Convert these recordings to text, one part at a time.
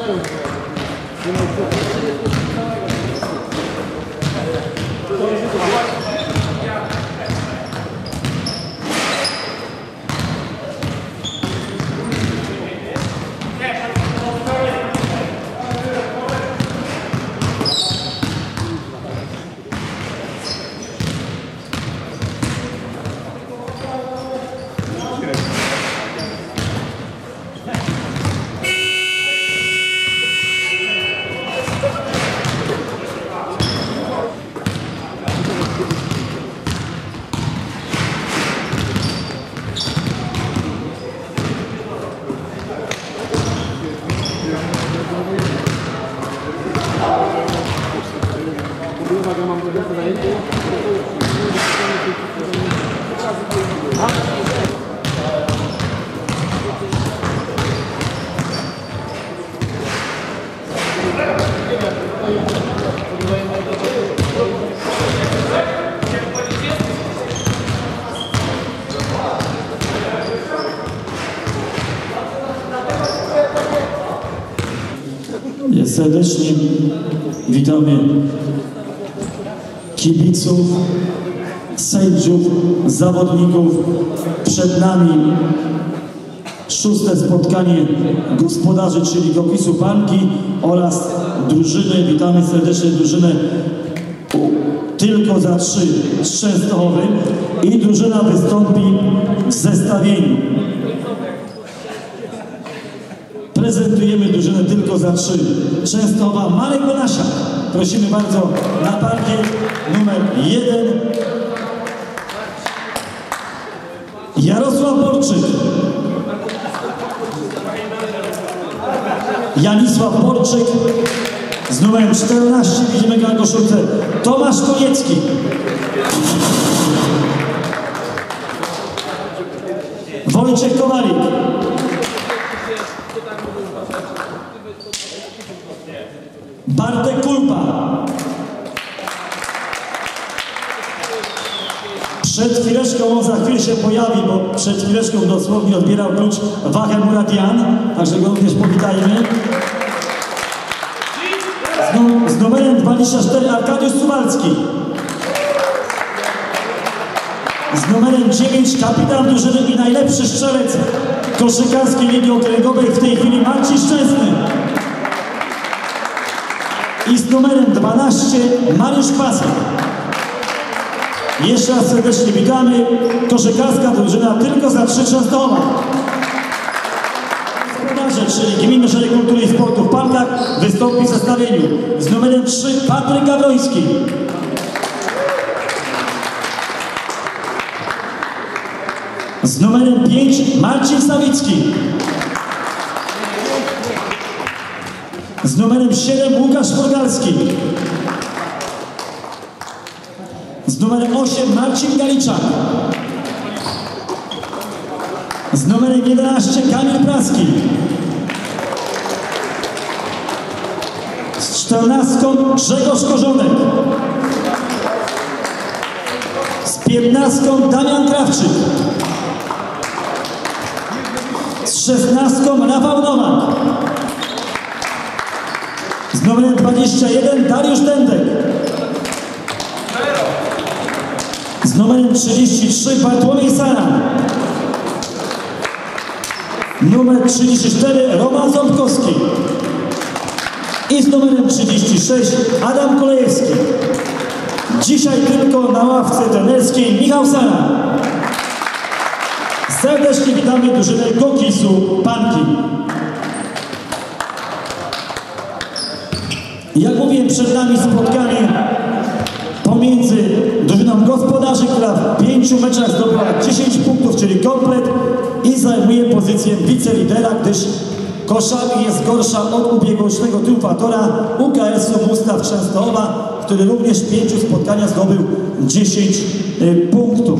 Serdecznie witamy kibiców, sędziów, zawodników. Przed nami 6. spotkanie gospodarzy, czyli Gokisu Panki oraz drużyny. Witamy serdecznie drużynę tylko za 3 z Częstochowy i drużyna wystąpi w zestawieniu. Prezentujemy drużynę tylko za 3. Częstochowa Marek Bonasiak. Prosimy bardzo na parkiet numer 1. Jarosław Borczyk. Janisław Borczyk z numerem 14. Widzimy go na koszulce. Tomasz Koniecki. Wojciech Kowalik. Bartek Kulpa. Przed chwileczką, on za chwilę się pojawi, bo przed chwileczką dosłownie odbierał klucz Wachem Muradian, także go również powitajmy. Z numerem 24 Arkadiusz Suwalski. Z numerem 9 kapitan drużyny i najlepszy strzelec koszykarskiej linii okręgowej w tej chwili Marcin Szczęsny. I z numerem 12 Mariusz Pasek. Jeszcze raz serdecznie witamy. Koszykarska drużyna tylko za 3 Częstochowa. Gospodarze, czyli Gminny Ośrodek Kultury i Sportu w Pankach, wystąpi w zestawieniu z numerem 3 Patryk Gawroński. Z numerem 5 Marcin Sawicki. Z numerem 7 Łukasz Forgalski. Z numerem 8 Marcin Galiczak. Z numerem 11 Kamil Praski. Z 14 Grzegorz Korzonek. Z 15 Damian Krawczyk. Z 16 Rafał Nowak. Z numerem 21 Dariusz Dędek. Z numerem 33 Bartłomiej Saran. Numer 34 Roman Ząbkowski. I z numerem 36 Adam Kolejewski. Dzisiaj tylko na ławce trenerskiej Michał Saran. Serdecznie witamy drużynę Gokisu Panki. Jak mówiłem, przed nami spotkanie pomiędzy drużyną gospodarzy, która w 5 meczach zdobyła 10 punktów, czyli komplet, i zajmuje pozycję wicelidera, gdyż koszami jest gorsza od ubiegłorocznego triumfatora UKS-u Mustaw Częstochowa, który również w 5 spotkaniach zdobył 10 punktów.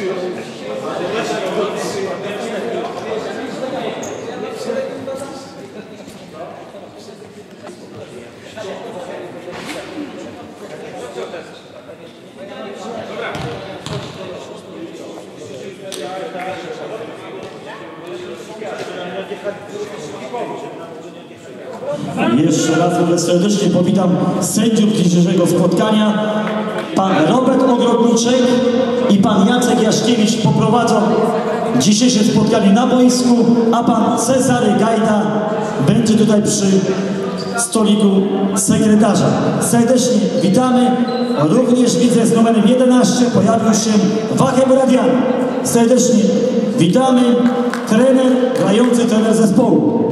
Jeszcze raz serdecznie powitam sędziów dzisiejszego spotkania. Pan Robert Ogrodniczek i pan Jacek Jaszkiewicz poprowadzą dzisiejsze spotkanie na boisku, a pan Cezary Gajda będzie tutaj przy stoliku sekretarza. Serdecznie witamy. Również widzę z numerem 11 pojawił się Wachem Radian. Serdecznie witamy. Trener, grający trener zespołu.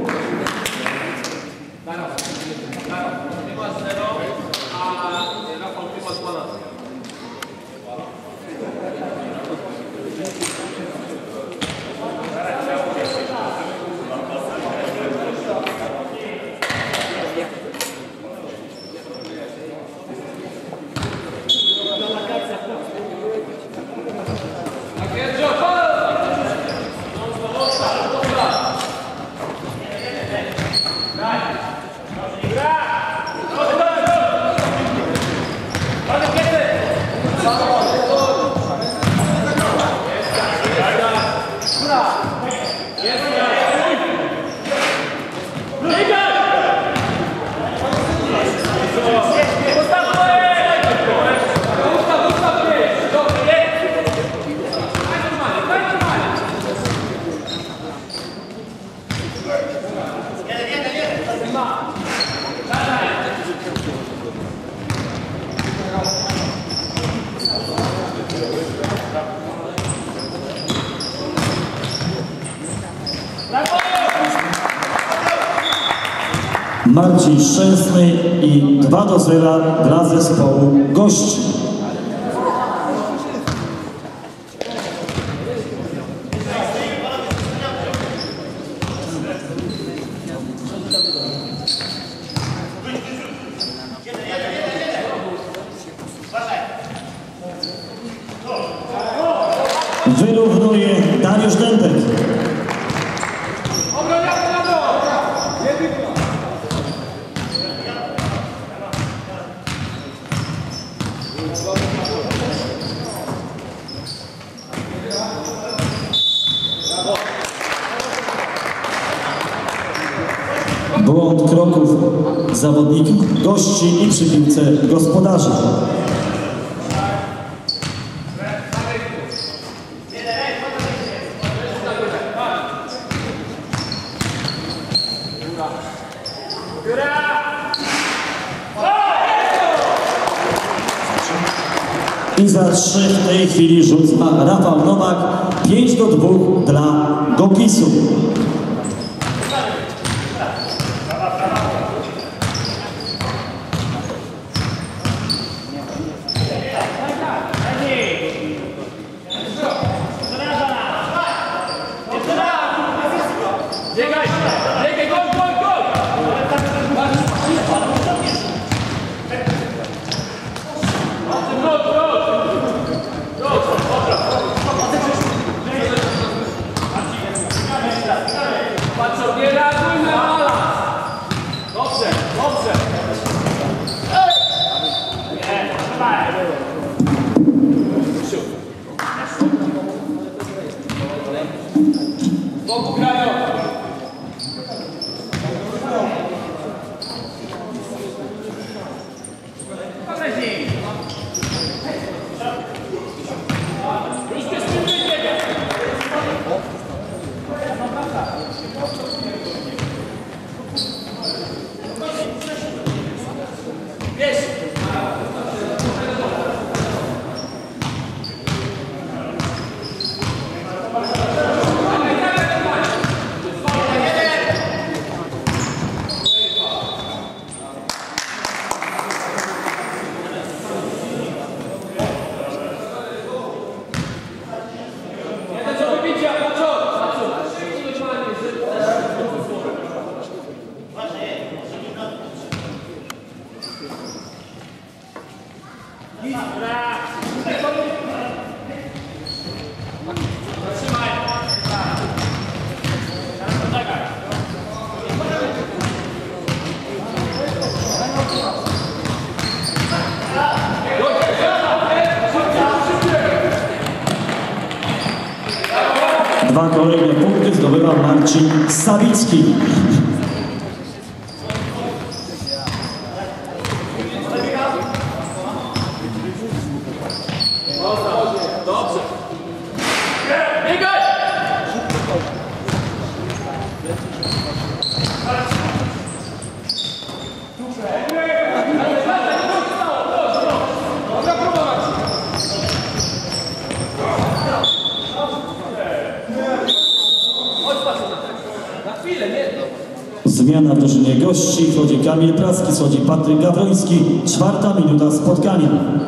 Marcin Szczęsny i 2-0 dla zespołu gości. Wyrównuje Dariusz Dębek. Błąd kroków zawodników gości i przy piłce gospodarzy. I za 3 w tej chwili rzut ma Rafał Nowak. 5-2 dla Gopisu. 2 kolejne punkty zdobywa Marcin Sawicki. Zmiana w drużynie gości, wchodzi Kamil Praski, wchodzi Patryk Gawroński. 4. minuta spotkania.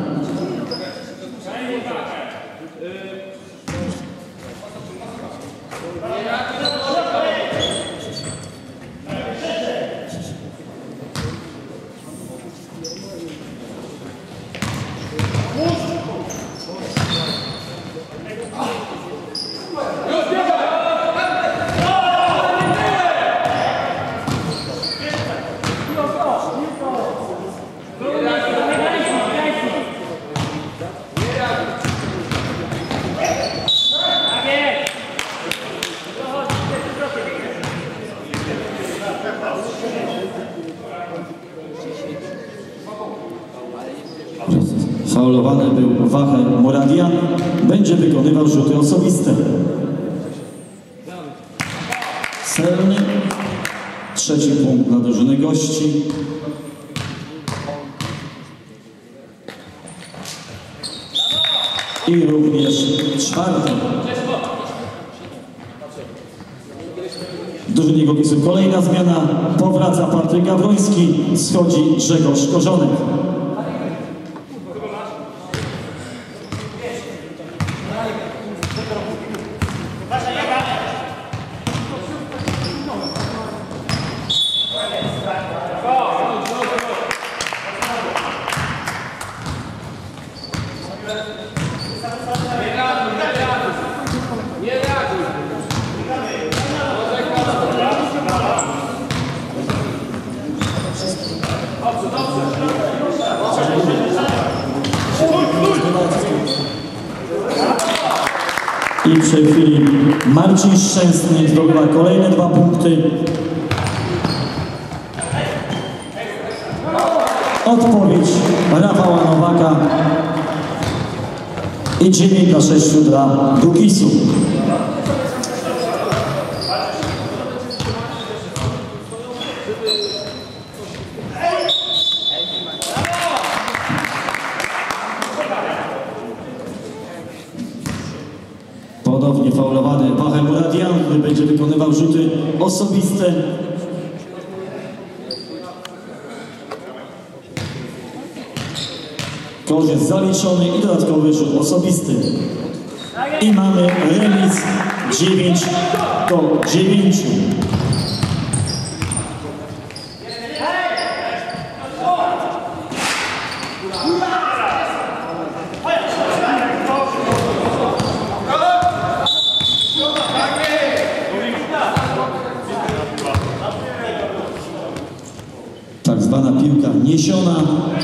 Faulowany był Wachel Moradian, będzie wykonywał rzuty osobiste. Celny, 3. punkt dla drużyny gości. I również 4. W drużynie Gogisu kolejna zmiana, powraca Patryk Gawroński, schodzi Grzegorz Korzonek. I w tej chwili Marcin Szczęsny zdobywa kolejne 2 punkty. Odpowiedź Rafała Nowaka i 9-6 dla Gogisu. Ponownie faulowany Wachel Moradian, który będzie wykonywał rzuty osobiste. Kosz jest zaliczony i dodatkowy rzut osobisty. I mamy remis 9-9. Tak zwana piłka niesiona.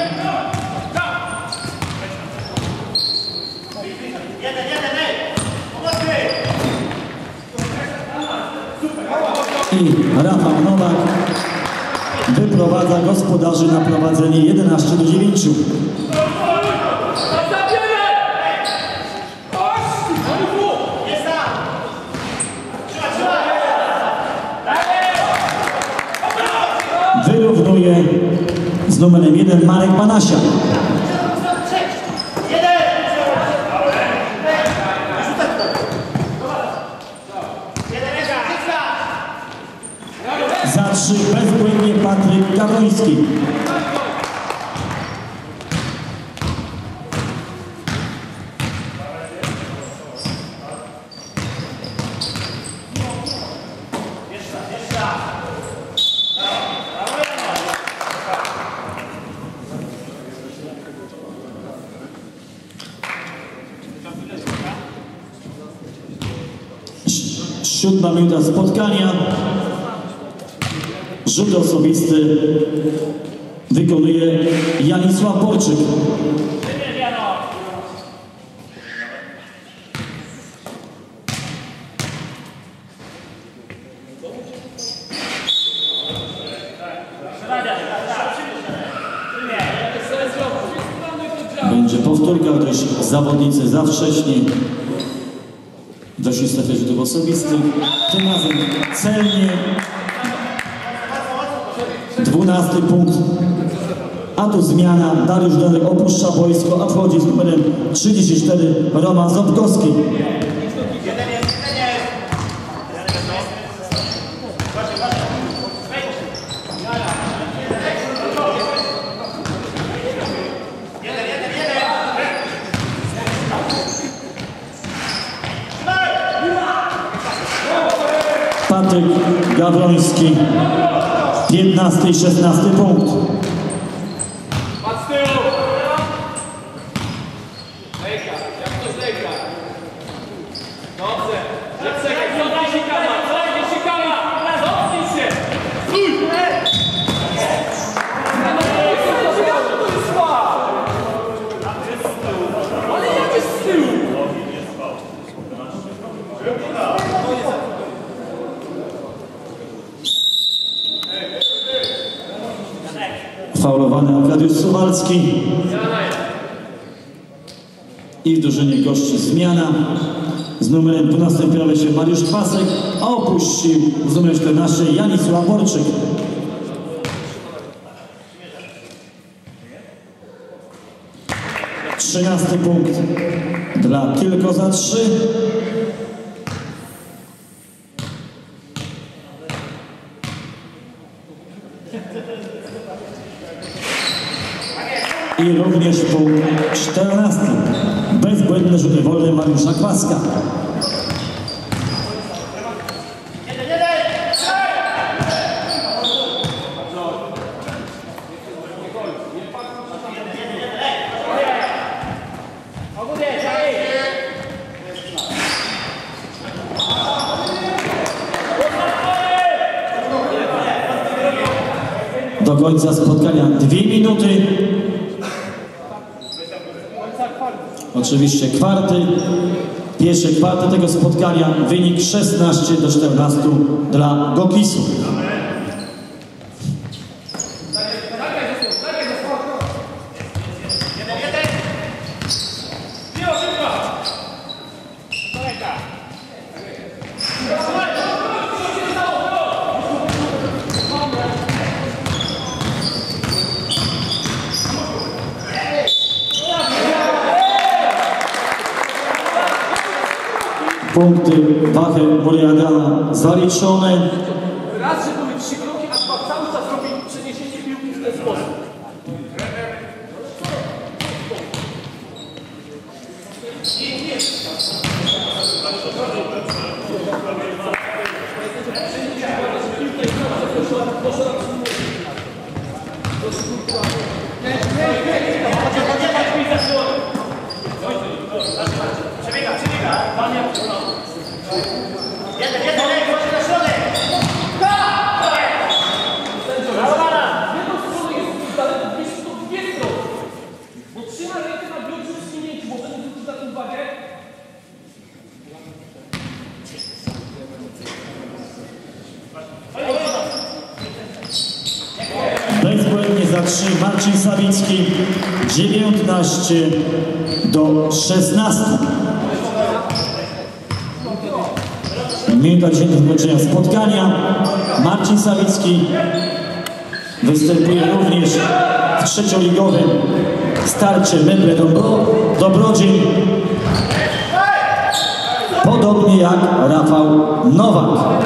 I Rafał Nowak wyprowadza gospodarzy na prowadzenie 11-9. Wyrównuje z numerem 1 Marek Banasia. Za 3 bezbłędnie Patryk Gawroński. Siódma minuta spotkania. Rzut osobisty wykonuje Janisław Borczyk. dość zawodnicy za wcześnie doszli strefy rzutów osobistych. Tym razem celnie 12 punkt. A tu zmiana. Dariusz Delek opuszcza boisko, a wchodzi z numerem 34 Roman Ząbkowski. Patryk Gawroński, 15 i 16 punkt. Faulowany Arkadiusz Suwalski. I w drużynie gości zmiana. Z numerem 12 pojawia się Mariusz Kwasek, a opuścił z numerem 14 Janis Łaborczyk. Trzynasty punkt dla Tylko za 3. I również punkt 14. Bezbłędne rzuty wolne Mariusza Kwaska. Do końca spotkania 2 minuty. Oczywiście kwarty. Pierwsze kwarty tego spotkania. Wynik 16-14 dla Gokisu. Punkty Wachy Muriadana zaliczone. Raz, że powie 3 kroki, a dwa cały czas robi przeniesienie piłki w ten sposób. Bezbłędnie za 3 Marcin Sawicki, 19-16. Minuta 10 do zakończenia spotkania. Marcin Sawicki występuje również w trzecioligowym starcie Meble Dobrodzień. Podobnie jak Rafał Nowak.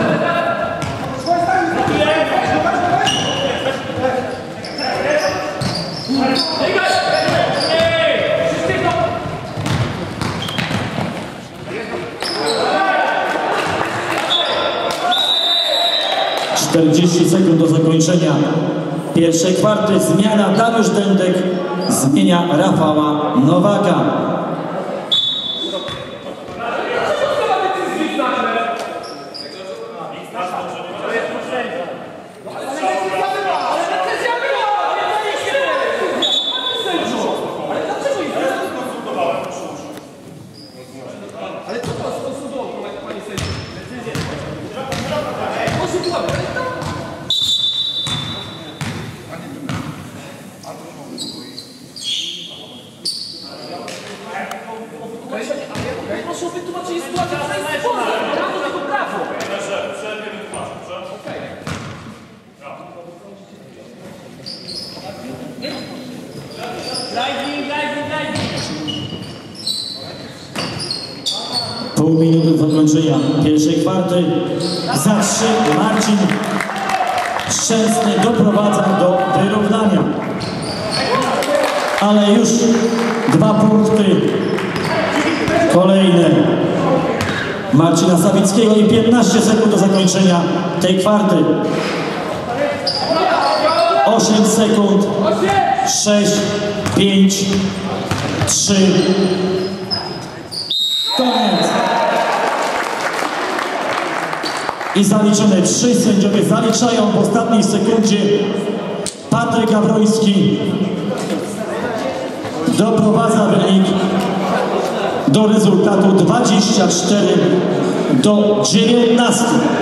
- 40 sekund do zakończenia pierwszej kwarty. Zmiana. Dariusz Dędek zmienia Rafała Nowaka. Proszę o wytłumaczenie sytuacji, która jest poza. Mam do tego prawo. Pół minuty do zakończenia pierwszej kwarty. Za 3 Marcin Szczęsny doprowadza do wyrównania. Ale już 2 punkty kolejne Marcina Sawickiego i 15 sekund do zakończenia tej kwarty. 8 sekund, 6, 5, 3, koniec. I zaliczone 3 sędziowie zaliczają w ostatniej sekundzie. Patryk Gawroński doprowadza wynik do rezultatu 24-19.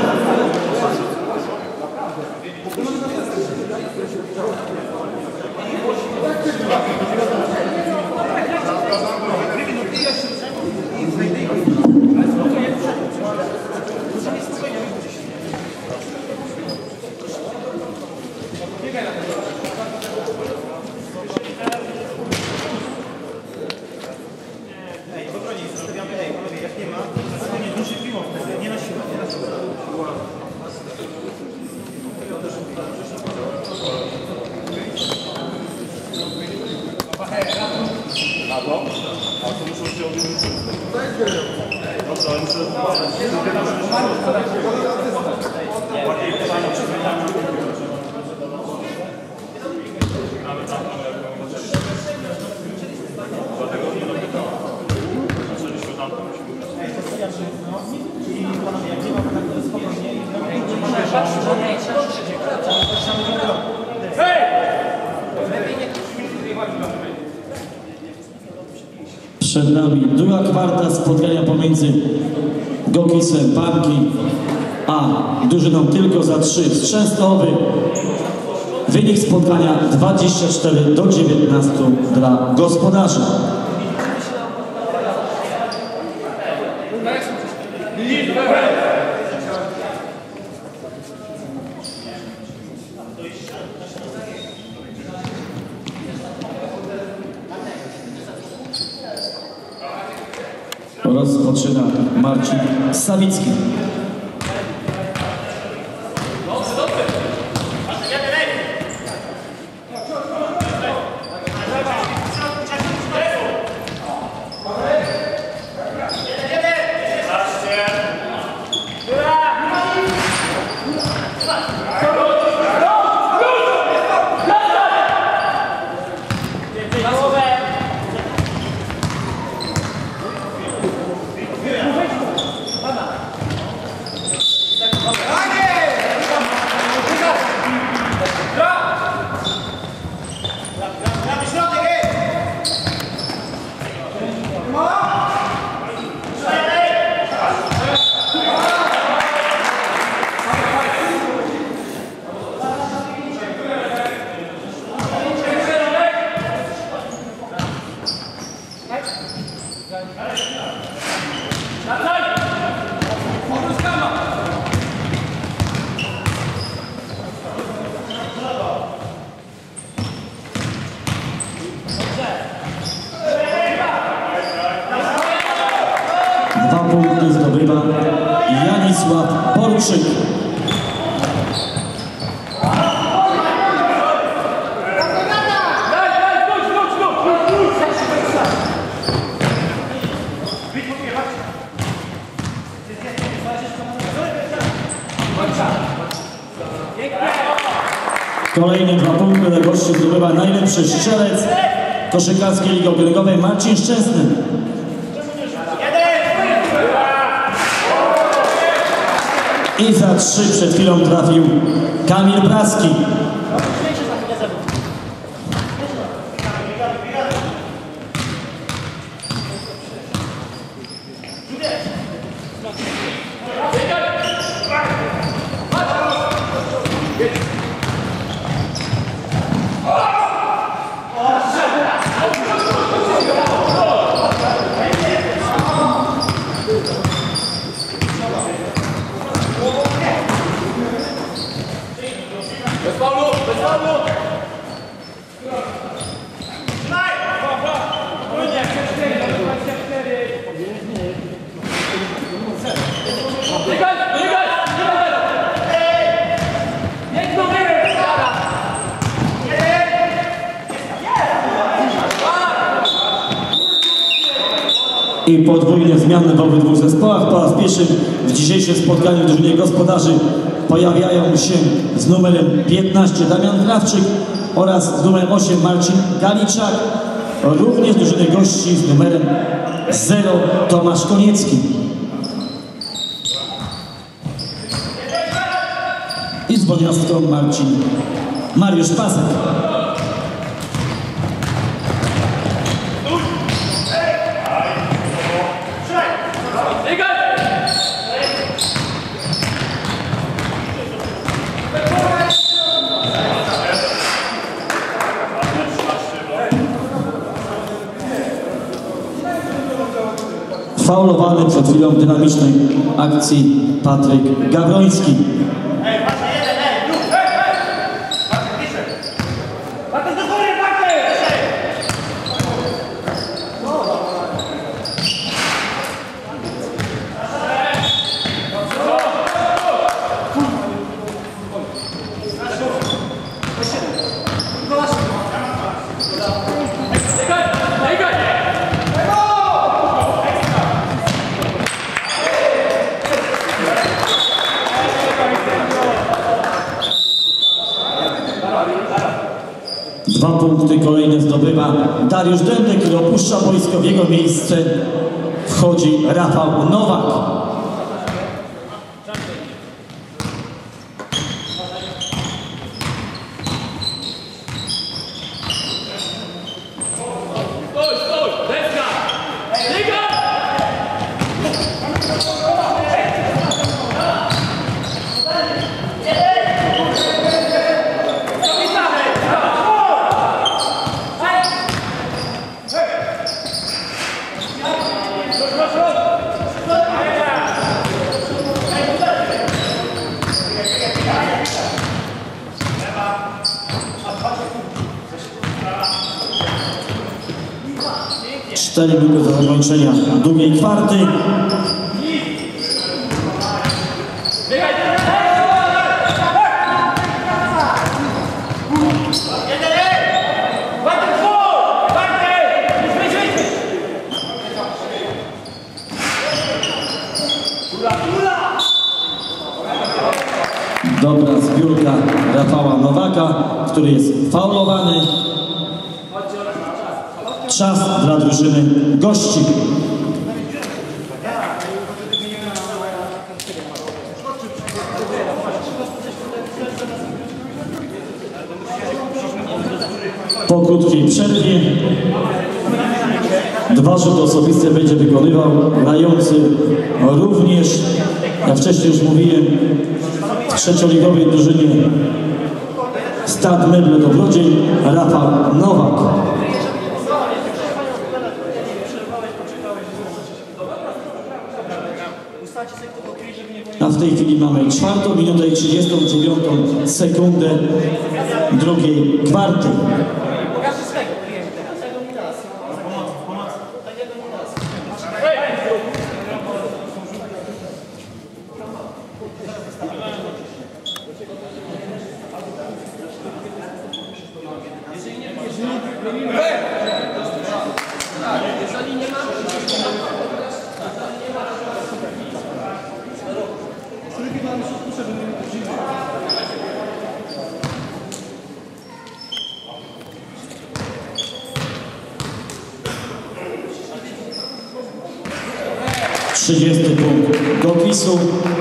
Przed nami druga kwarta spotkania pomiędzy Gokisem Parki a drużyną tylko za 3 z Częstochowy. Wynik spotkania 24-19 dla gospodarzy. Rozpoczyna Marcin Sawicki. Punkty zdobywa Janisław Polczyk. Kolejne 2 punkty dla gości zdobywa najlepszy strzelec koszykarskiej Ligi Okręgowej Marcin Szczęsny. I za 3 przed chwilą trafił Kamil Braski. i podwójne zmiany w obydwu zespołach. Po raz pierwszy w dzisiejszym spotkaniu w drużynie gospodarzy pojawiają się z numerem 15 Damian Krawczyk oraz z numerem 8 Marcin Galiczak. Również drużyny gości z numerem 0 Tomasz Koniecki. I dzwoniastką Mariusz Pasek. Faulowany przed chwilą w dynamicznej akcji Patryk Gawroński. Dwa punkty kolejne zdobywa Dariusz Dębek, który opuszcza boisko. W jego miejsce wchodzi Rafał Nowak. Cztery minuty do zakończenia drugiej kwarty. Dobra zbiórka Rafała Nowaka, który jest faulowany. Czas dla drużyny gości. Po krótkiej przerwie dwa rzuty osobiste będzie wykonywał grający również, jak wcześniej już mówiłem, w trzecioligowej drużynie Start Meble Dobrodziej Rafał Nowak. A w tej chwili mamy 4 minutę i 39 sekundę drugiej kwarty. Jeżeli nie ma, 30 punkt do KIS-u.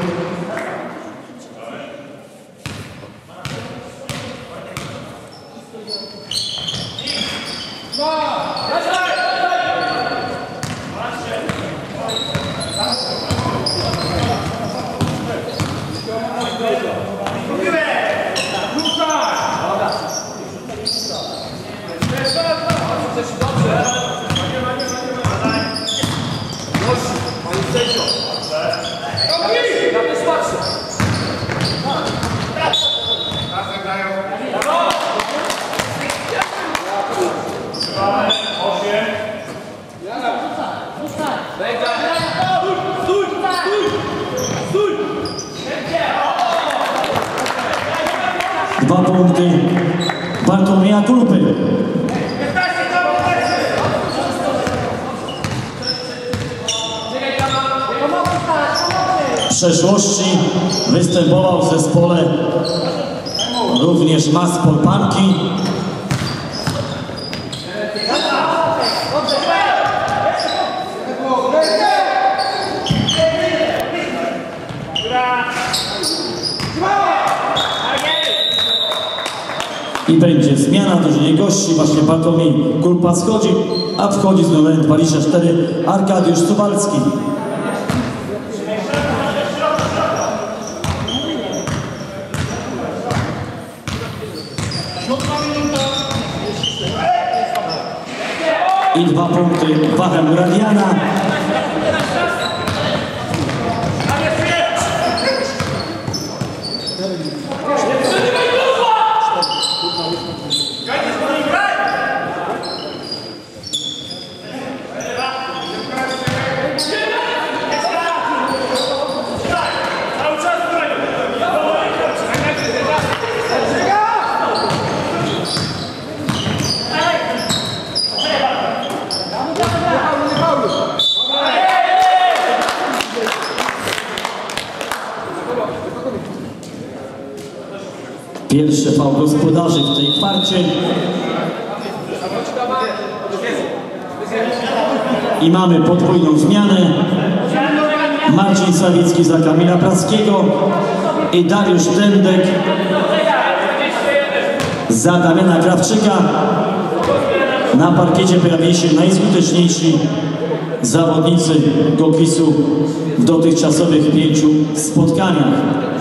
Dwa punkty Bartłomieja Kulpy. przeszłości występował w zespole również Maspol Panki. I będzie zmiana drużyny gości. Właśnie Bartłomiej Kulpa schodzi, a wchodzi z numerem 24 Arkadiusz Suwalski. I 2 punkty Wachem Radiana. Pierwszy faul gospodarzy w tej kwarcie. I mamy podwójną zmianę. Marcin Sawicki za Kamila Praskiego i Dariusz Dędek za Damiana Krawczyka. Na parkiecie pojawili się najskuteczniejsi zawodnicy Gokisu w dotychczasowych 5 spotkaniach.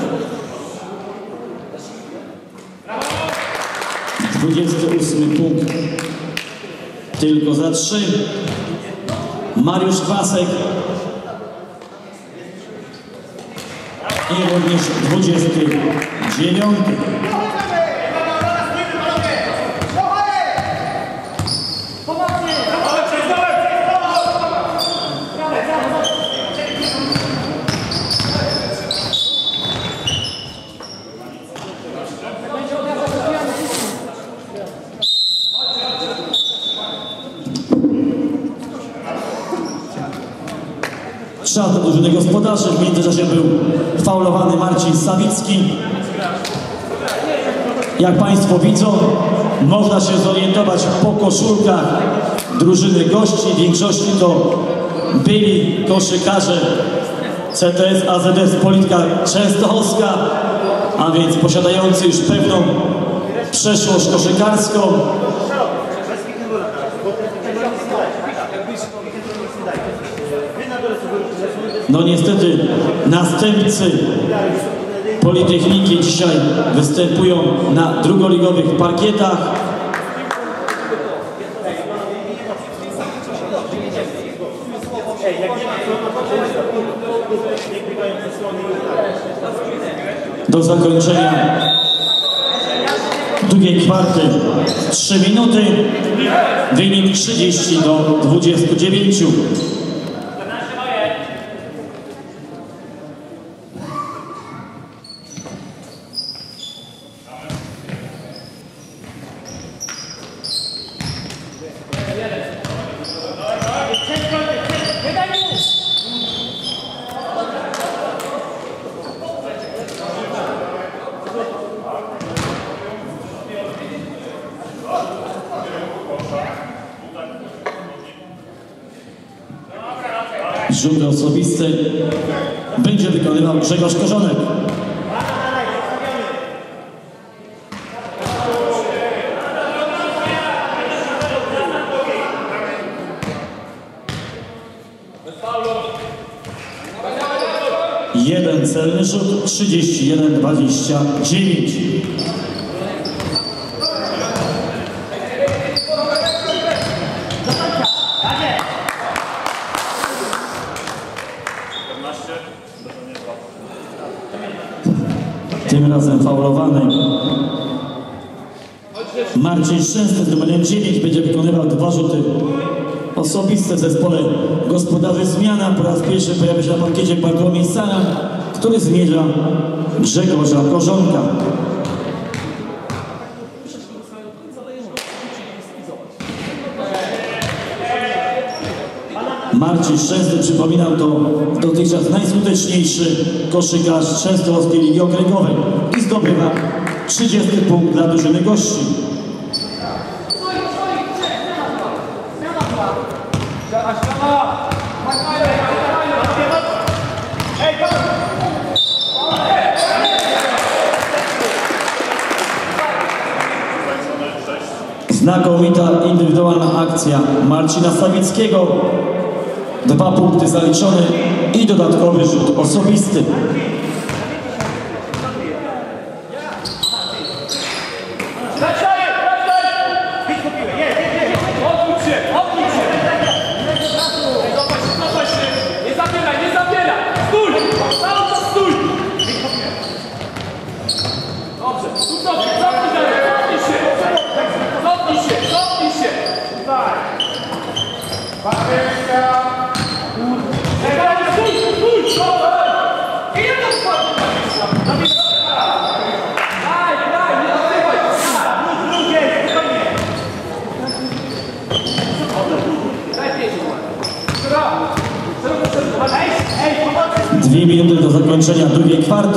28 punkt tylko za 3. Mariusz Kwasek i również 29. Czas do drużyny gospodarzy. W międzyczasie był faulowany Marcin Sawicki. Jak Państwo widzą, można się zorientować po koszulkach drużyny gości. W większości to byli koszykarze CTS AZS Polityka Częstochowska, a więc posiadający już pewną przeszłość koszykarską. No niestety następcy Politechniki dzisiaj występują na drugoligowych parkietach. Do zakończenia drugiej kwarty 3 minuty, wynik 30-29. Rzuty osobiste będzie wykonywał Grzegorz Korzonek. Jeden celny rzut, 31-29. Tym razem faulowany Marcin Szczęsny z numerem 9 będzie wykonywał 2 rzuty osobiste w zespole gospodarzy. Zmiana. Po raz pierwszy pojawia się na parkiecie Bartłomiej Saran, który zmierza Grzegorza Korzonka. Marcin Szczęsny, przypominam, to dotychczas najskuteczniejszy koszykarz Częstochowskiej Ligi Okręgowej i zdobywa 30 punkt dla drużyny gości. Znakomita indywidualna akcja Marcina Sawickiego. 2 punkty zaliczone i dodatkowy rzut osobisty. Dwie minuty do zakończenia drugiej kwarty.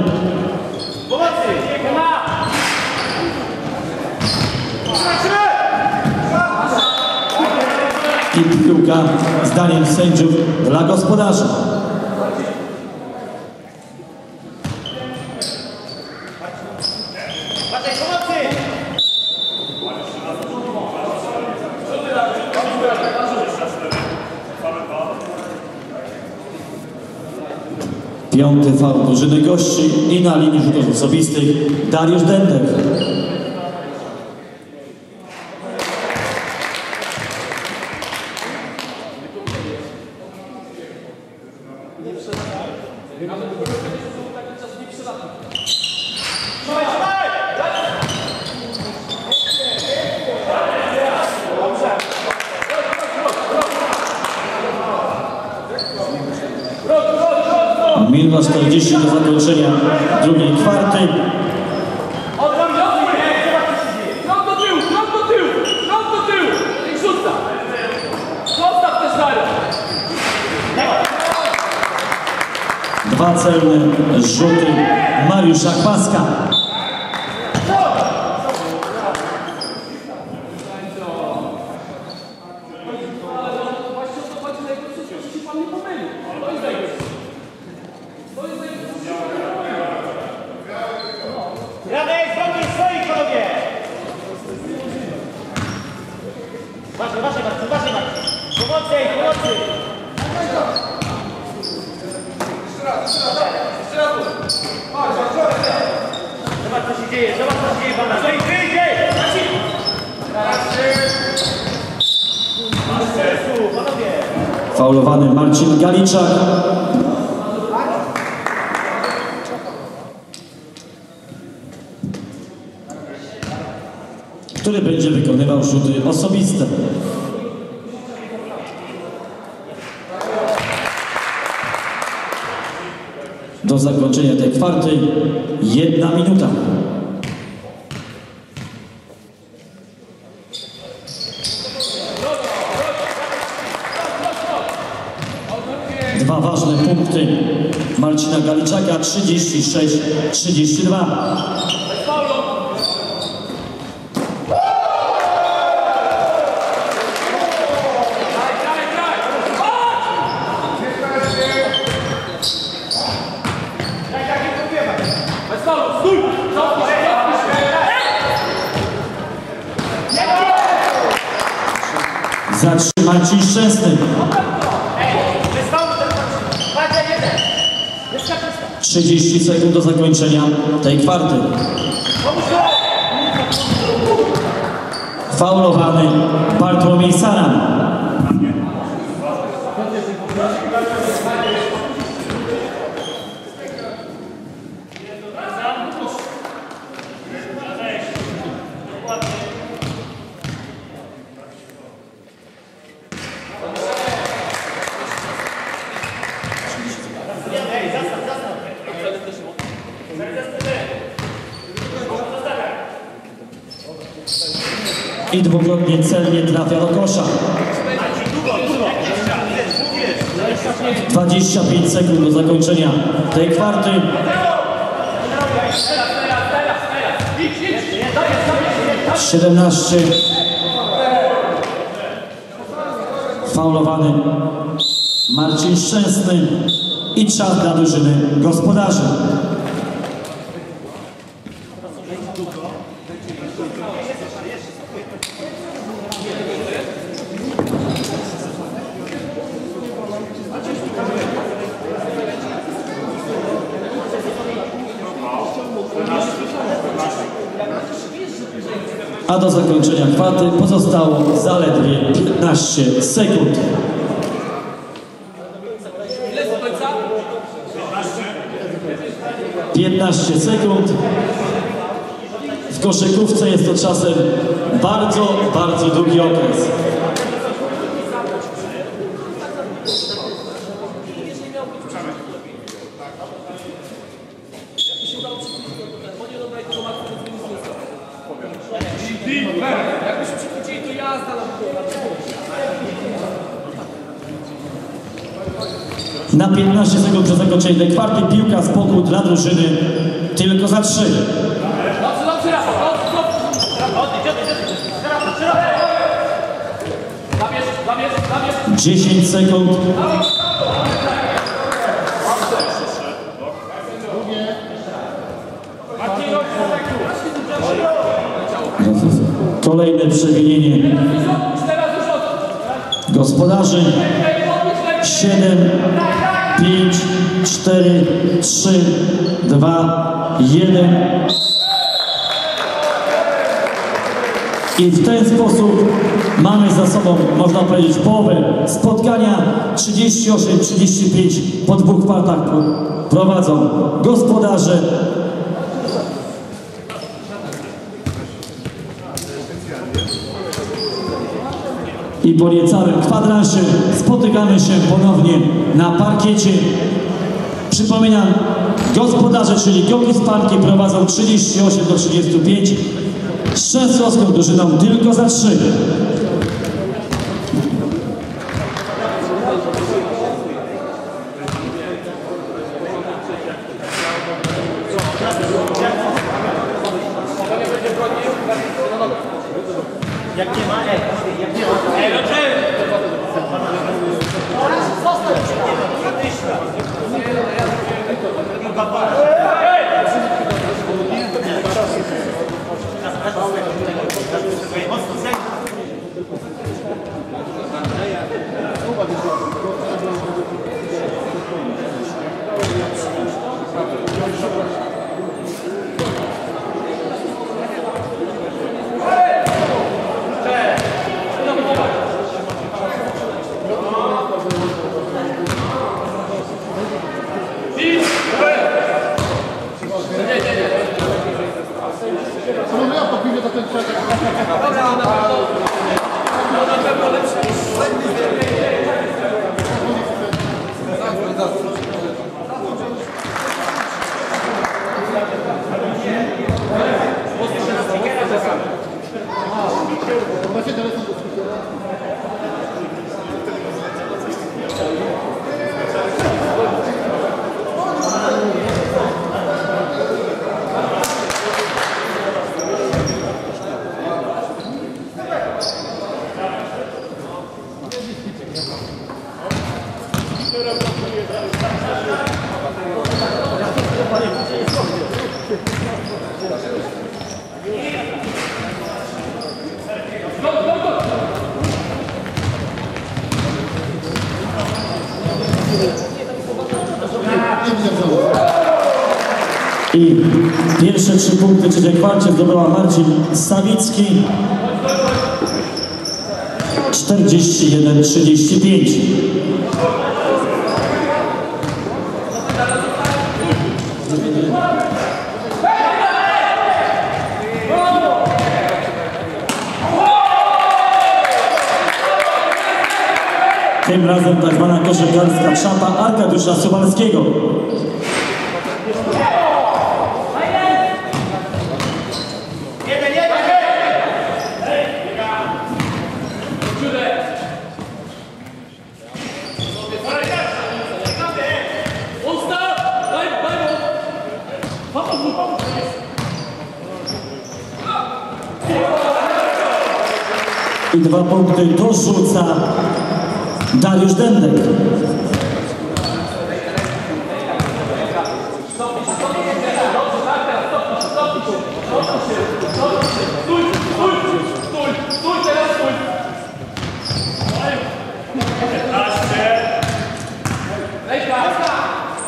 I piłka zdaniem sędziów dla gospodarzy. Piąty faul drużyny gości i na linii rzutów osobistych Dariusz Dędek. Minuta 40 do zakończenia drugiej kwarty. Krok do tyłu, krok do tyłu, krok do tyłu. I rzuca. Zostaw też dalej. 2 celne rzuty Mariusza Kwaska. Faulowany Marcin Galiczak. Który będzie wykonywał rzuty osobiste. Do zakończenia tej kwarty 1 minuta. Dwa ważne punkty Marcina Galiczaka, 36-32. Zatrzymać Marcin Szczęsny. 30 sekund do zakończenia tej kwarty. Faulowany Bartłomiej Saran. I dwukrotnie celnie trafia do kosza. 25 sekund do zakończenia tej kwarty. 17. Faulowany Marcin Szczęsny i czas dla drużyny gospodarzy. A do zakończenia kwarty pozostało zaledwie 15 sekund. Ile do końca? 15 sekund. W koszykówce jest to czasem bardzo, bardzo długi okres. Jakbyśmy przykrócili, to jazda Na 15 sekund przed zakończeniem tej kwarty piłka z boku dla drużyny tylko za 3. Dobrze, zabierz. 10 sekund. Kolejne przewinienie gospodarzy. 7, 5, 4, 3, 2, 1. I w ten sposób mamy za sobą, można powiedzieć, połowę spotkania. 38-35 po dwóch kwartach prowadzą gospodarze. I po niecałym kwadransie spotykamy się ponownie na parkiecie. Przypominam, gospodarze, czyli Goki z Parki, prowadzą 38-35 z częstochowską drużyną tylko za 3. Jak nie ma, jak nie ma. I pierwsze 3 punkty w trzeciej kwarcie zdobyła Marcin Sawicki. 41-35. Tym razem tak zwana koszykarska szapa Arkadiusza Suwalskiego. I 2 punkty dorzuca Dariusz Dędek. Stój, teraz stój! Ręka!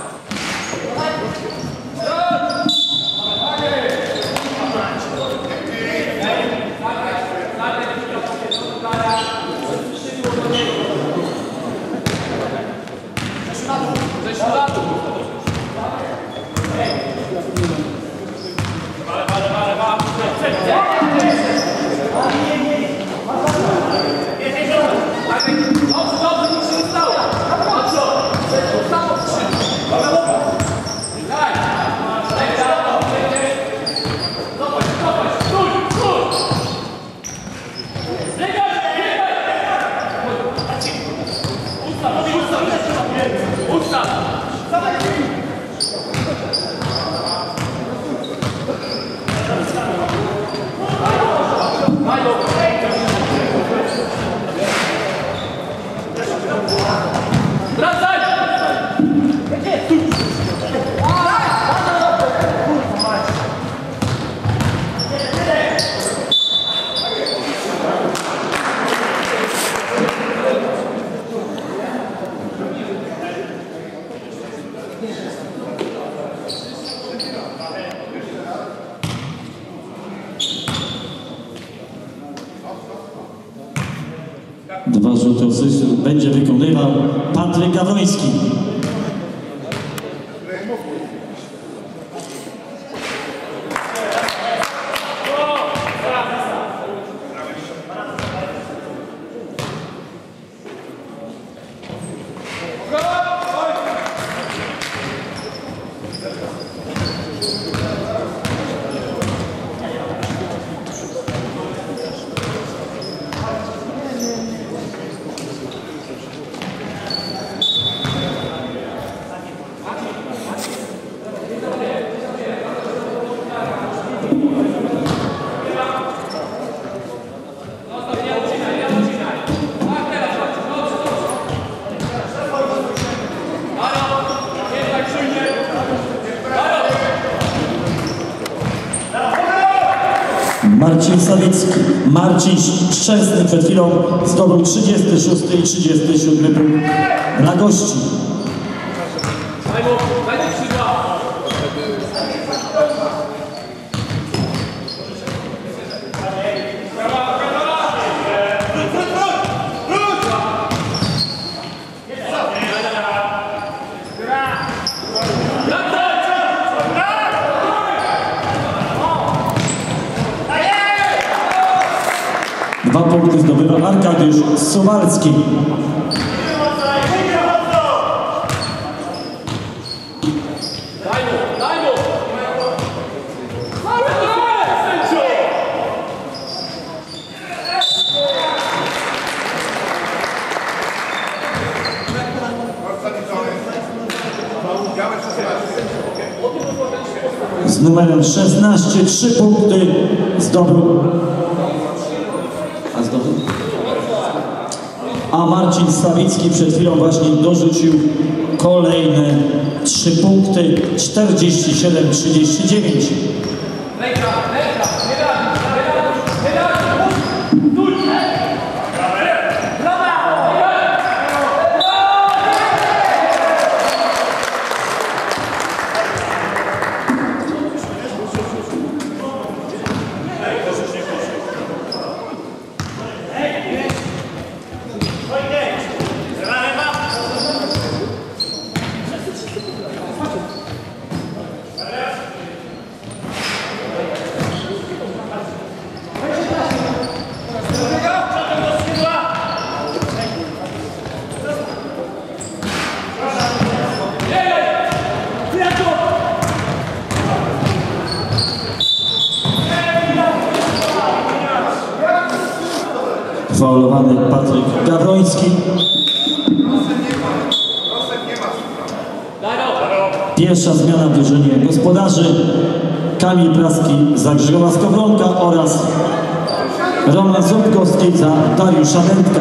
Dobrze, nic się nie stało. Dwa rzuty będzie wykonywał Patryk Gawroński. Marcin Szczęsny przed chwilą zdobył 36 i 37 punkt dla gości. Dwa punkty zdobywa Arkadiusz Suwalski. Daj mu! Sędziu! Z numerem 16 3 punkty zdobył. A Marcin Stawicki przed chwilą właśnie dorzucił kolejne 3 punkty, 47-39. Faulowany Patryk Gawroński. Pierwsza zmiana w drużynie gospodarzy. Kamil Praski za Grzegorza Skowronka oraz Roman Ząbkowski za Dariusza Dętka.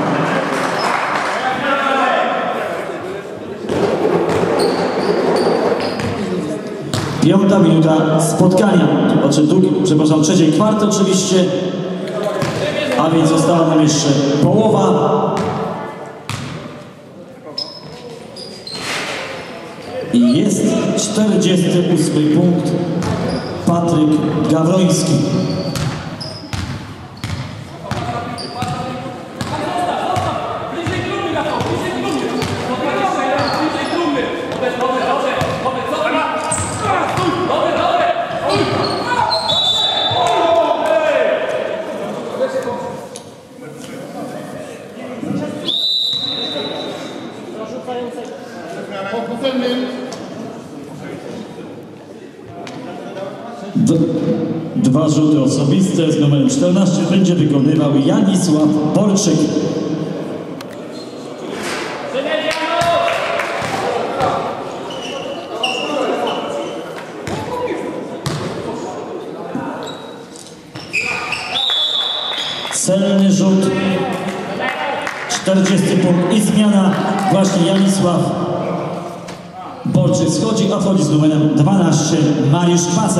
Piąta minuta spotkania, przepraszam, trzeciej kwarty oczywiście, a więc została nam jeszcze połowa. I jest 48 punkt, Patryk Gawroński. Dwa rzuty osobiste z numerem 14 będzie wykonywał Janisław Borczyk. Celny rzut, 40 punkt i zmiana. Właśnie Janisław Borczyk schodzi, a wchodzi z numerem 12 Mariusz Kwasek.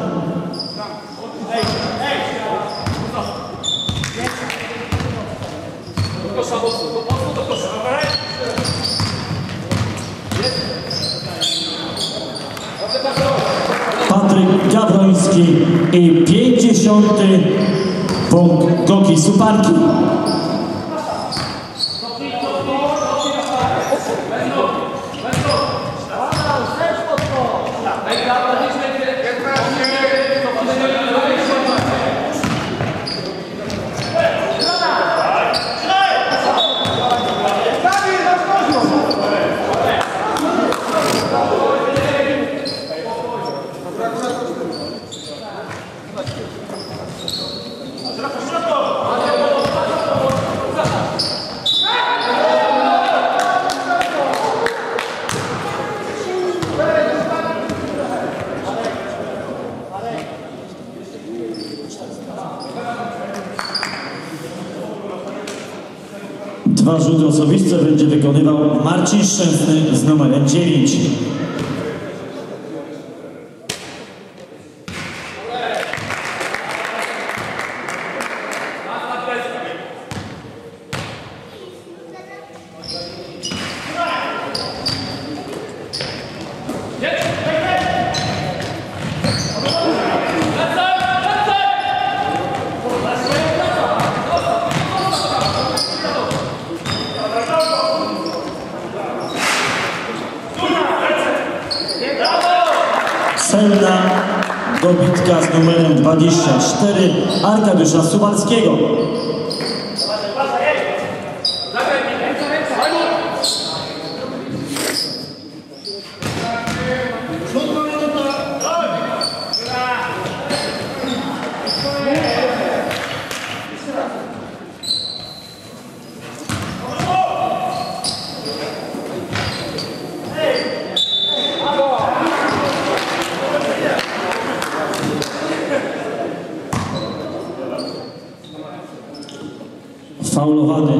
Patryk Gawroński i 50. punkt Goki Suparki. Dwa rzuty osobiste będzie wykonywał Marcin Szczęsny z numerem 9. Celna dobitka z numerem 24 Arkadiusza Suwalskiego. Faulowany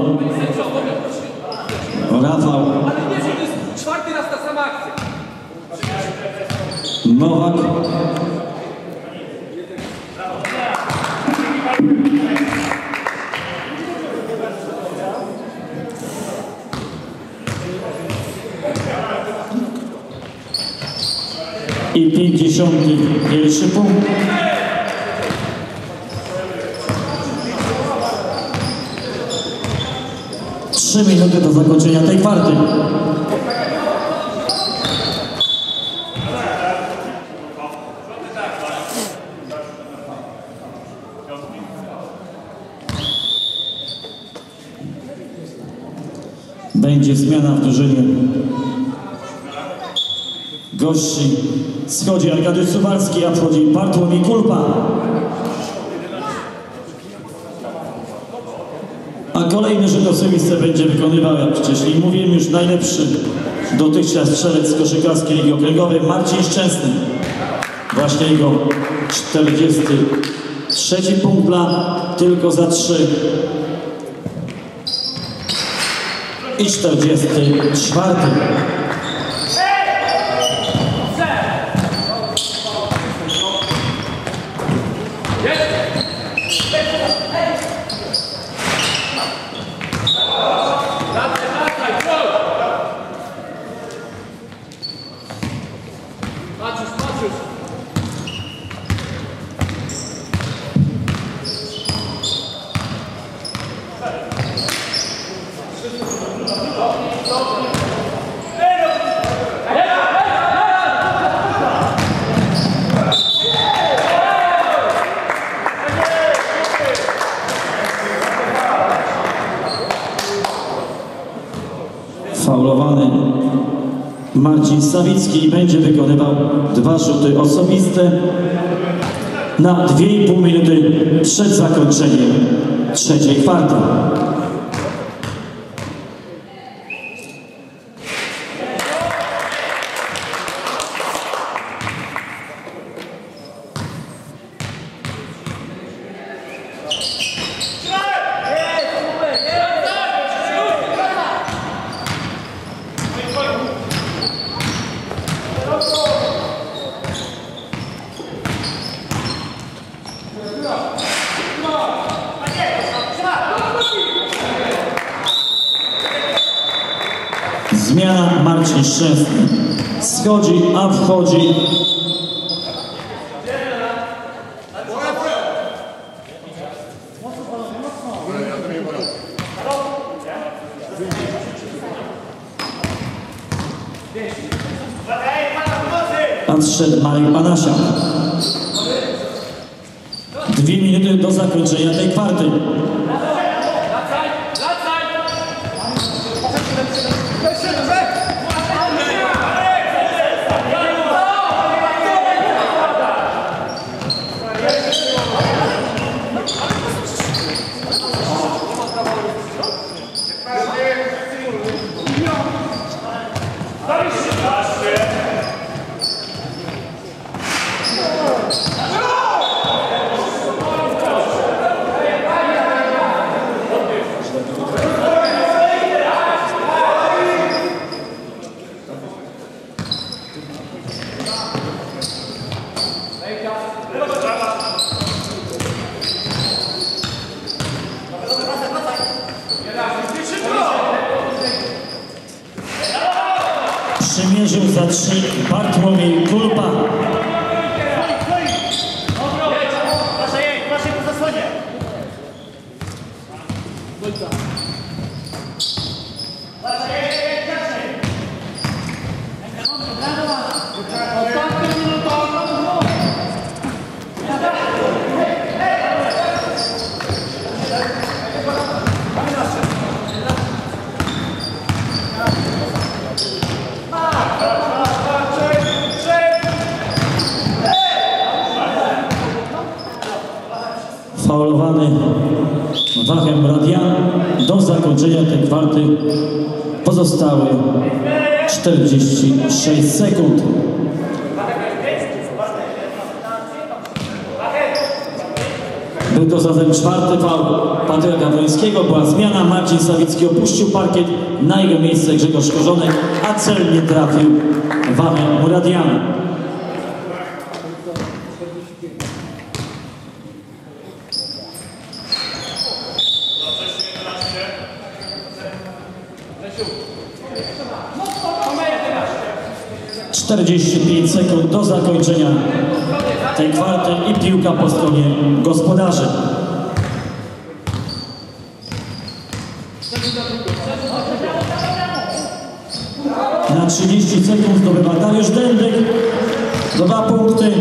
Rafał Ale nie, że to jest czwarty raz ta sama akcja. Nowak. I 51 punkt. Trzy minuty do zakończenia tej kwarty. Będzie zmiana w drużynie gości. Schodzi Arkadiusz Suwalski, a wchodzi Bartłomiej Kulpa. A kolejny rzut osobisty będzie wykonywał, jak wcześniej mówiłem, już najlepszy dotychczas strzelec koszykarskiej Ligi Okręgowej Marcin Szczęsny. Właśnie jego 40 Trzeci punkt dla tylko za 3. I 44. Faulowany Marcin Sawicki będzie wykonywał 2 rzuty osobiste na 2,5 minuty przed zakończeniem trzeciej kwarty. Zmiana Marcin Szczęsny. Schodzi, a wchodzi nadszedł Marek Panasiak. 2 minuty do zakończenia tej kwarty. Przymierzył za 3 Bartłomiej Kulpa. Faulowany Wachem Radian. Do zakończenia tej kwarty pozostały 46 sekund. Był to zatem 4. faul Patryka Wońskiego. Była zmiana. Marcin Sawicki opuścił parkiet. Na jego miejsce Grzegorz Korzonek, a celnie trafił Wachem Radian. - 45 sekund do zakończenia tej kwarty i piłka po stronie gospodarzy. Na 30 sekund zdobywa Dariusz Dędek. 2 punkty.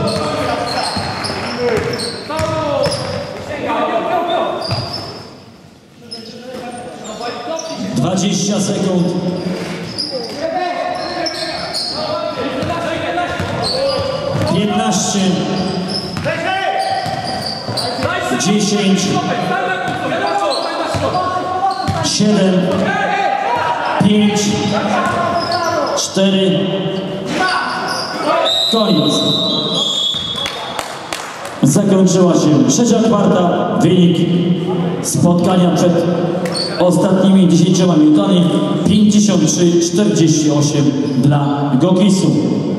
20 sekund. 15, 10, 7, 5, 4, koniec. Zakończyła się trzecia kwarta. Wynik spotkania przed ostatnimi 10 minutami 53-48 dla Gogisu.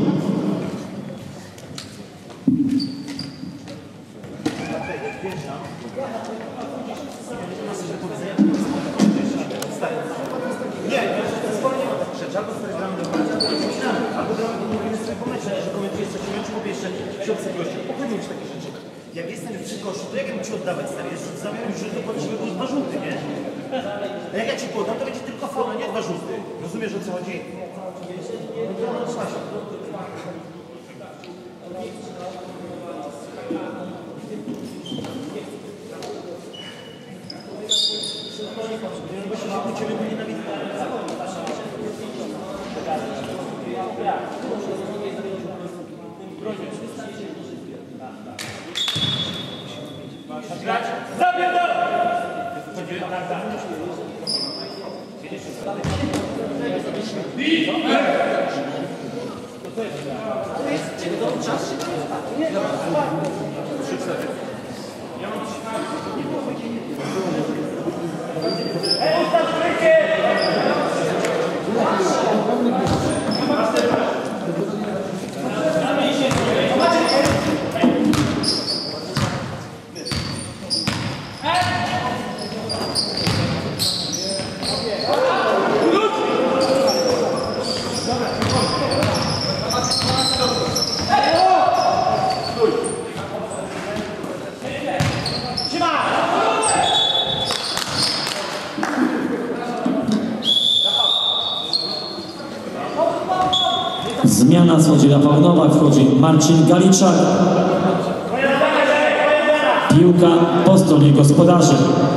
Jak jestem przy koszu, to jak ja bym ci oddawać, stary? Jest zamiast, że to potrzeby były 2 rzuty, nie? A jak ja ci podam, to będzie tylko fauna, nie 2 rzuty. Rozumiesz, o co chodzi? Zmiana, schodzi Rafał Nowak, wchodzi Marcin Galiczak. Piłka po stronie gospodarzy.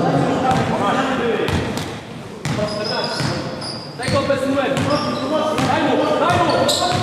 Tego bez numeru. Daj mu, daj mu.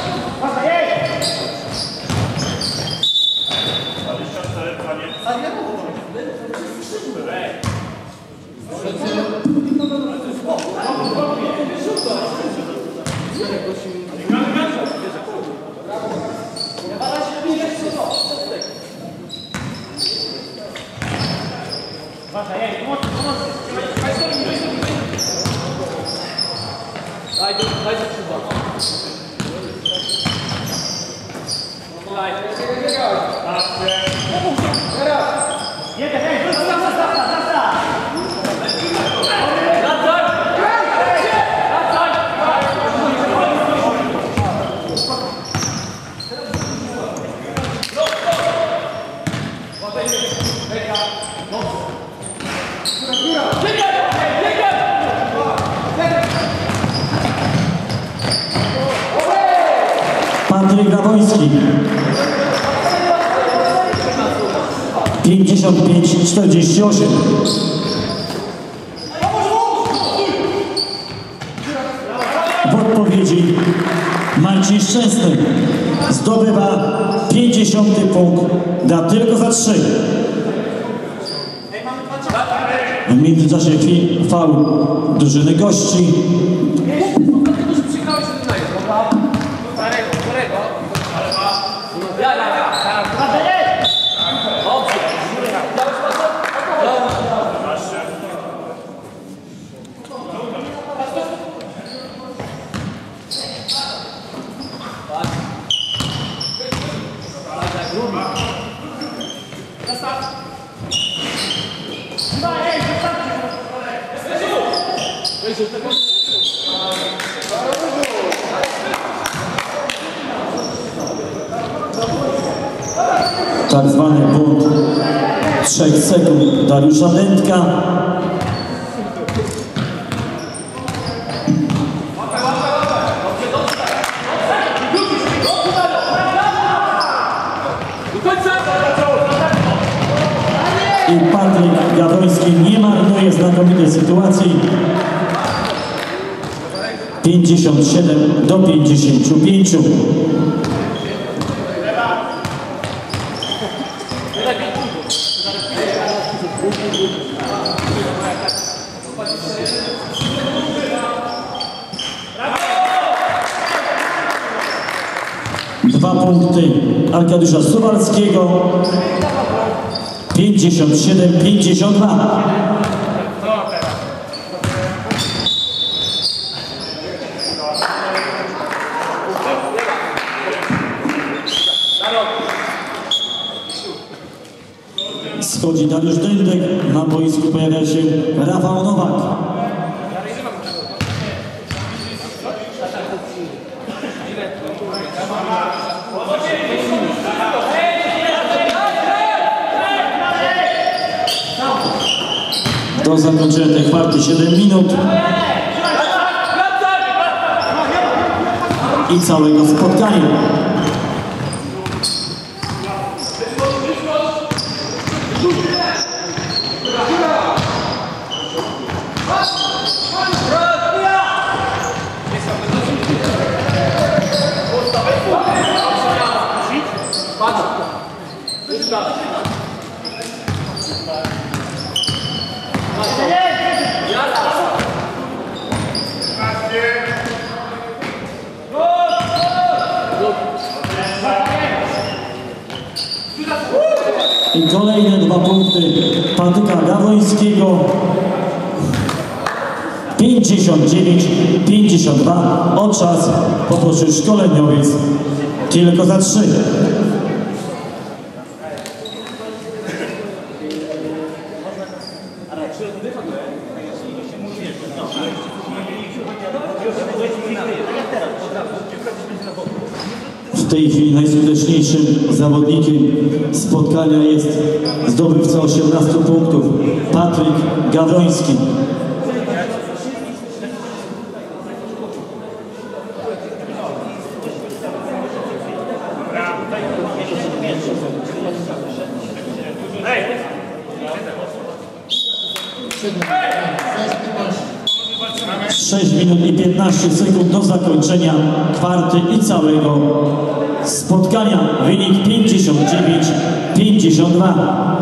Daj do krzywa. Daj. Patryk Gawoński. 55-48. W odpowiedzi Marcin Szczęsny zdobywa 50. punkt, da tylko za 3. W międzyczasie faul drużyny gości. Tak zwany bunt 3 sekund Dariusza Dętka. I Patryk Gawoński nie marnuje znakomitej sytuacji. 57-55. punkty Arkadiusza Suwalskiego. 57-52. Schodzi Dariusz Dędek, na boisku pojawia się Rafał Nowak. Do zakończenia tej kwarty 7 minut i całego spotkania. I kolejne 2 punkty Patryka Gawrońskiego. 59-52. O czas poprosił szkoleniowiec tylko za 3. W tej chwili najskuteczniejszym zawodnikiem spotkania jest zdobywca 18 punktów Patryk Gawroński. Mamy 6 minut i 15 sekund do zakończenia kwarty i całego spotkania. Wynik 59-52.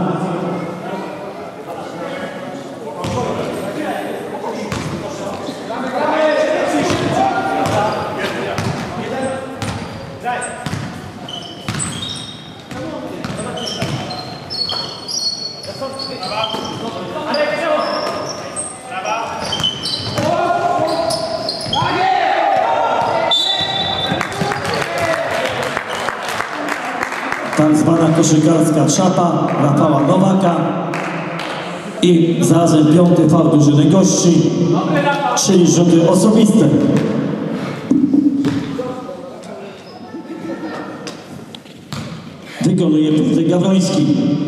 Tak zwana koszykarska czapa Rafała Nowaka i zarazem 5. faul drużyny gości, czyli rzuty osobiste. Wykonuje Patryk Gawroński.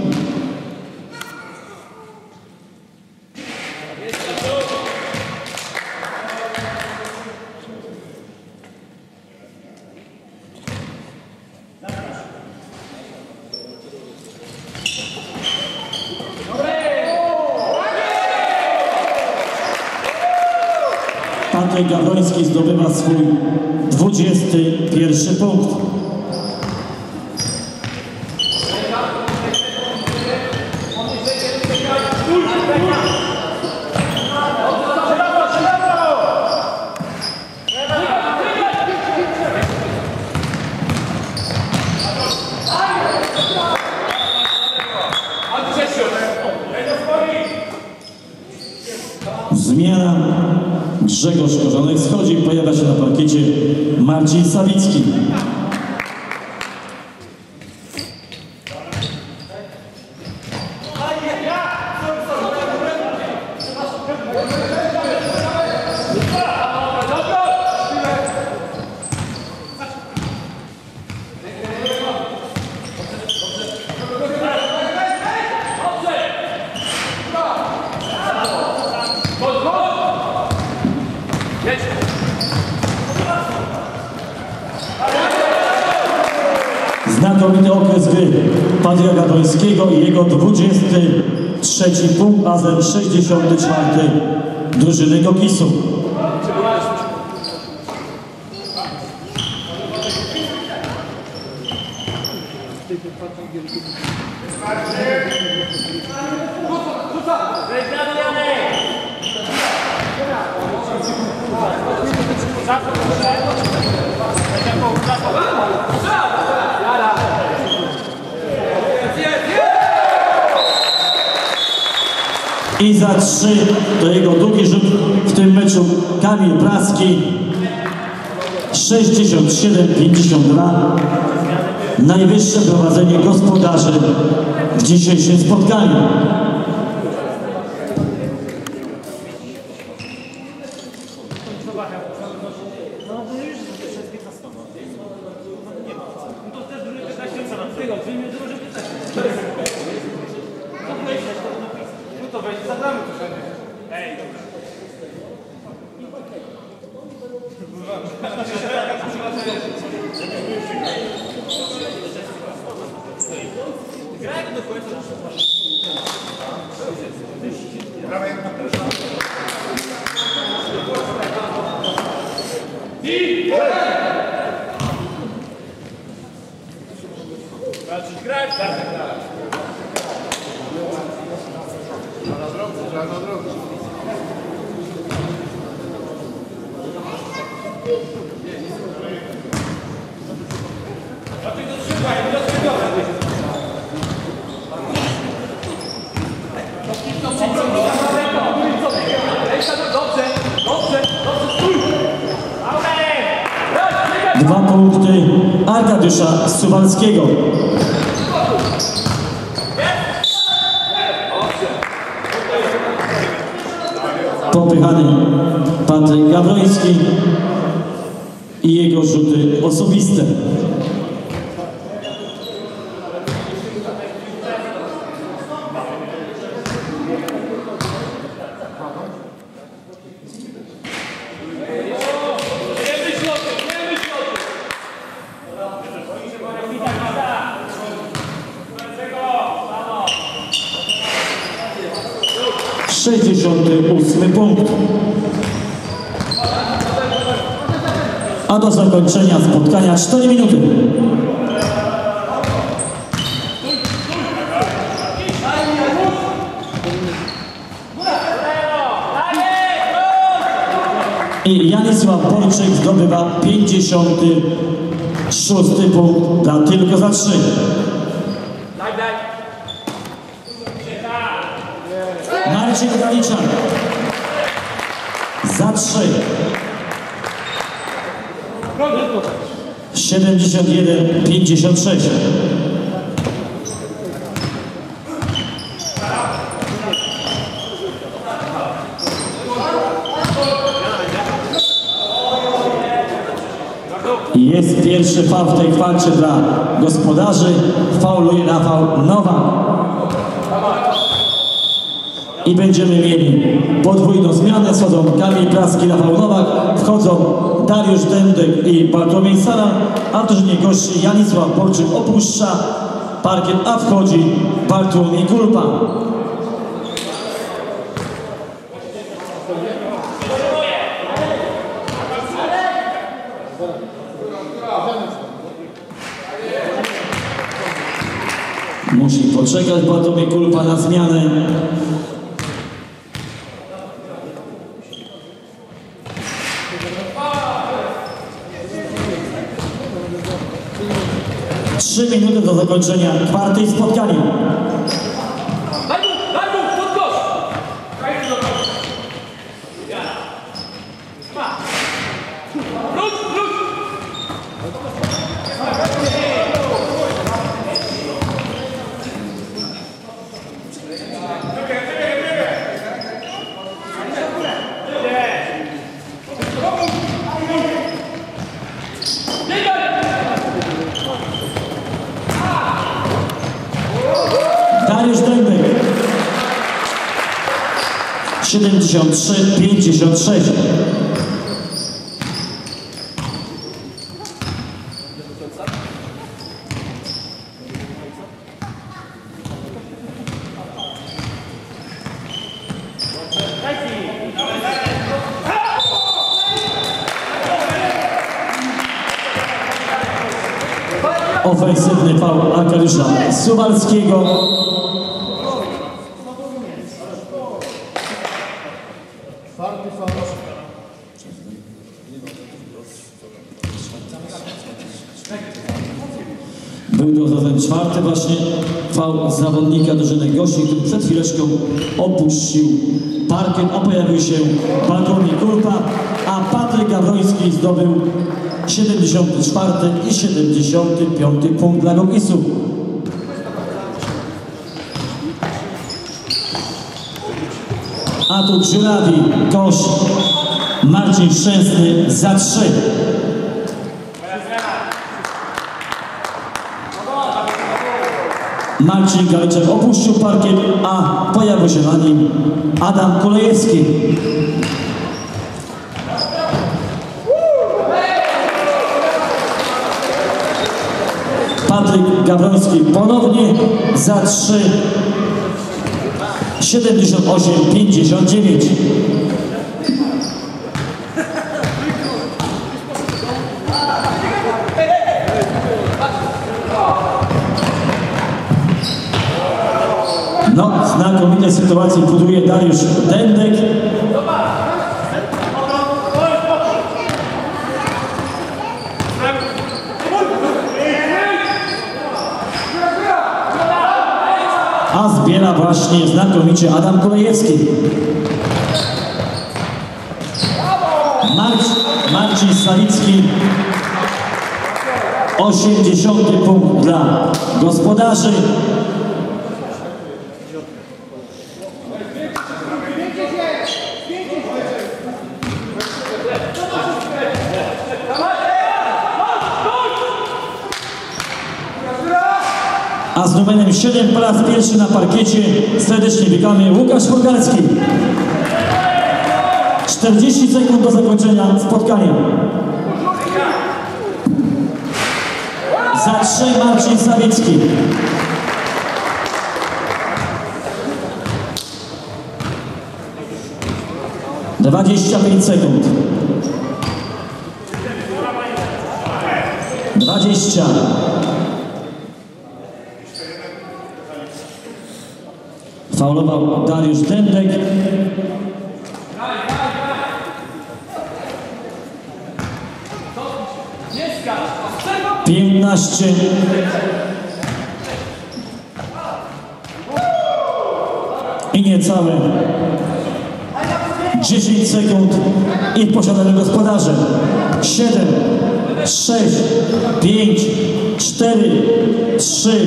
Patryk Gawroński zdobywa swój 21. punkt. Zmiana. Grzegorz Korzonek schodzi, pojawia się na parkiecie Marcin Sawicki. Znakomity okres gry Patryka Gawrońskiego i jego 23. punkt, a zatem 64. drużyny Gokisu. Za I za 3 to jego drugi rzut w tym meczu Kamil Praski. 67-52. Najwyższe prowadzenie gospodarzy w dzisiejszym spotkaniu. Dwa punkty Arkadiusza Suwalskiego. Popychany Patryk Gawroński i jego rzuty osobiste. Punkt. A do zakończenia spotkania 4 minuty. I Janisław Borczyk zdobywa 56 punkt dla tylko za 3. Marcin Galiczak za 3. 71-56. Jest pierwszy faul w tej walce dla gospodarzy. Fauluje Rafał Nowak. I będziemy mieli podwójną zmianę. Wchodzą Kamil Praski, Rafał Nowak. Wchodzą Dariusz Dędek i Bartłomiej Sara. A w drużynie gości Janisław Borczyk opuszcza parkiet, a wchodzi Bartłomiej Kulpa. Musi poczekać Bartłomiej Kulpa na zmianę. Trzy minuty do zakończenia czwartej spotkania. Daj mu, pod kosz! Wróć! Dariusz Dębek 73-56. Ofensywny faul Arkadiusza Suwalskiego. Był to zatem czwarty właśnie faul zawodnika drużyny gości, który przed chwileczką opuścił parkiet, a pojawił się Bartłomiej Kulpa, a Patryk Gawroński zdobył 74 i 75 punkt dla Gogisu. A tu Żurawi, Kosz, Marcin Szczęsny za 3. Marcin Gajczak opuścił parkiet, a pojawił się na nim Adam Kolejewski. Patryk Gawroński ponownie za 3. 78-59. No, znakomite sytuacje buduje Dariusz Dędek. A zbiera właśnie znakomicie Adam Kolejewski. Marcin Sawicki. 80 punkt dla gospodarzy. A z numerem 7 po raz pierwszy na parkiecie serdecznie witamy Łukasz Furgalski. 40 sekund do zakończenia spotkania. Za 3 Marcin Sawicki. (25 sekund). 20. Faulował Dariusz Dędek. (15). I niecałe 10 sekund i posiadamy gospodarze. 7, 6, 5, 4, 3.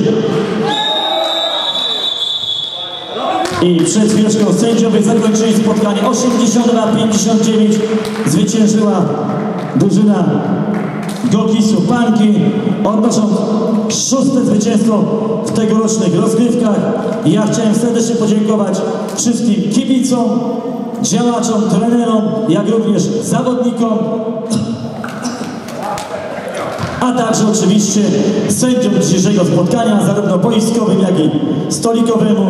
I przed chwileczką sędziowie zakończyli spotkanie. 82-59 zwyciężyła drużyna Gogisu Panki, odnosząc 6. zwycięstwo w tegorocznych rozgrywkach. I ja chciałem serdecznie podziękować wszystkim kibicom, działaczom, trenerom, jak również zawodnikom, a także oczywiście sędziom dzisiejszego spotkania, zarówno boiskowym, jak i stolikowemu.